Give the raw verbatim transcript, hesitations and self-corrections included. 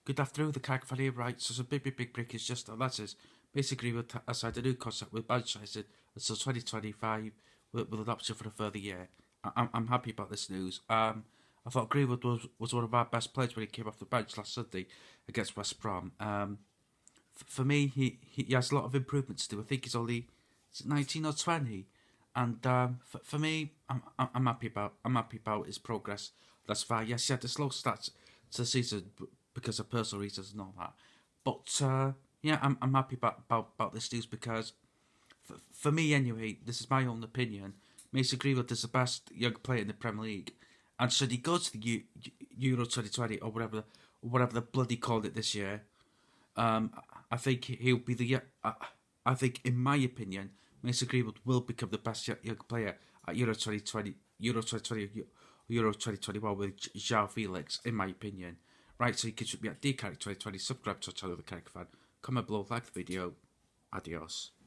Good afternoon, the Carrick fan here, right? So some big, big, big break is just, that is, basically with I signed a new contract with Manchester until twenty twenty-five with, with an option for a further year. I, I'm, I'm happy about this news. Um, I thought Greenwood was, was one of our best players when he came off the bench last Sunday against West Brom. Um, f- for me, he, he, he has a lot of improvements to do. I think he's only is it nineteen or twenty. And um, for, for me, I'm, I'm happy about I'm happy about his progress thus far. Yes, he had a slow start to the season because of personal reasons and all that. But uh, yeah, I'm I'm happy about, about, about this news because for, for me anyway, this is my own opinion. Mason Greenwood is the best young player in the Premier League, and should he go to the U, Euro twenty twenty or whatever or whatever the bloody called it this year, um, I think he'll be the. Uh, I think, in my opinion, Mason Greenwood will become the best young player at Euro twenty twenty, Euro twenty twenty, Euro twenty twenty-one with João Felix, in my opinion. Right, so you can shoot me at D Carrick twenty twenty, subscribe to our channel, The Carrick Fan, comment below, like the video, adios.